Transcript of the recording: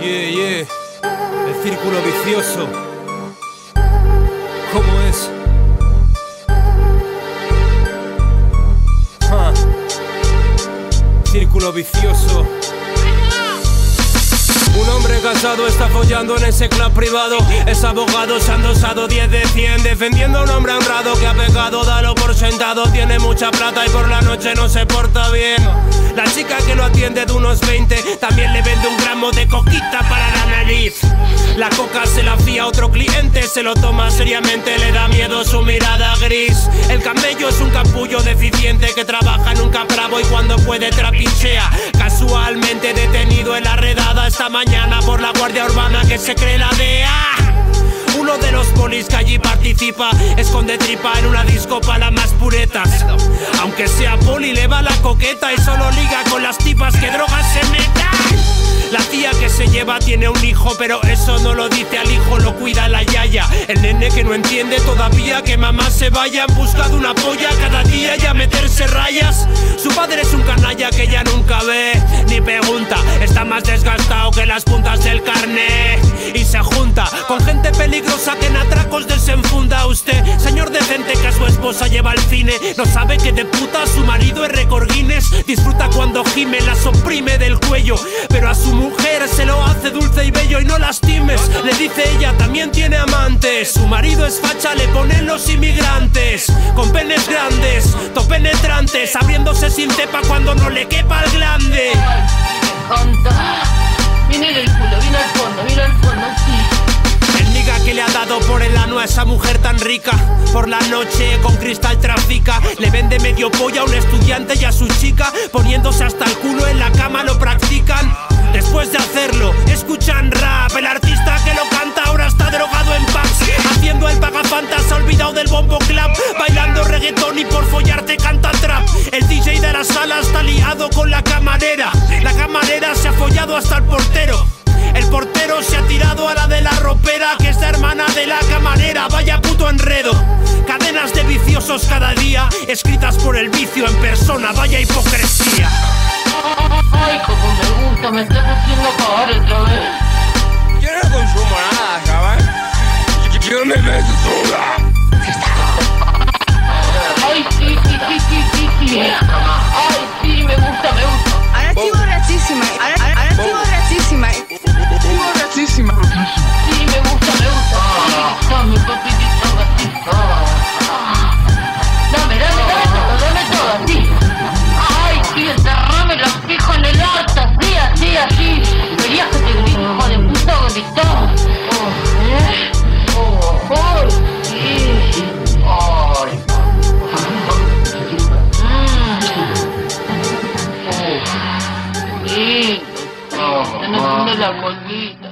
Yeah. El círculo vicioso. ¿Cómo es? Círculo vicioso. Un hombre casado está follando en ese club privado. Es abogado, se han dosado 10 de 100, defendiendo a un hombre honrado que ha pecado, dalo por sentado. Tiene mucha plata y por la noche no se porta bien. La chica que lo atiende de unos 20 también le vende un gramo de coquita para la nariz. La coca se la fía a otro cliente, se lo toma seriamente, le da miedo su mirada gris. El camello es un capullo deficiente que trabaja en un capravo y cuando puede trapichea. Casualmente detenido en la redada esta mañana por la guardia urbana que se cree la DEA. Uno de los polis que allí participa esconde tripa en una disco para las más puretas. Aunque sea poli le va la coqueta y solo liga con las tipas que drogas se metan. La tía que se lleva tiene un hijo, pero eso no lo dice al hijo, lo cuida la yaya. El nene que no entiende todavía que mamá se vaya en busca de una polla cada día y a meterse rayas. Su padre es un canalla que ya nunca ve ni pregunta, está más desgastado que las puntas del carnet. Y se junta con gente peligrosa que en atracos desenfunda. Usted, señor decente que a su esposa lleva al cine, no sabe que de puta su marido es récord Guinness. Disfruta cuando gime, las oprime del cuello, pero a su mujer se lo hace dulce y bello y no lastimes. Le dice ella, también tiene amantes. Su marido es facha, le ponen los inmigrantes. Con penes grandes, penetrantes, abriéndose sin cepa cuando no le quepa el glande. Viene del culo, viene al fondo, sí. El niga que le ha dado por el ano a esa mujer tan rica, por la noche con cristal trafica. Le vende medio polla a un estudiante y a su chica, poniéndose hasta el culo en la cama lo practican. Después de hacerlo, escuchan rap. El artista que lo canta ahora está drogado en packs, haciendo el pagafantas, se ha olvidado del bombo clap, bailando reggaetón y por follar te canta trap. El DJ de la sala está liado con la camarera. La camarera se ha follado hasta el portero. El portero se ha tirado a la de la ropera, que es la hermana de la camarera. Vaya puto enredo. Cadenas de viciosos cada día, escritas por el vicio en persona. Vaya hipocresía. Ay, como me gusta, me estás haciendo cagar otra vez. Yo no consumo nada, ¿sabes? Yo me meto sola. Ay, sí. Ay, sí, me gusta. Ahora estoy borrachísima. Ahora estoy borrachísima. Sí, me gusta. Dame, papitito, gatito. Dame todo, así. Ay, sí, enterrame los pijos en el orto, así. Querías que te grite, hijo de puta, gritón. Están haciendo la bolita.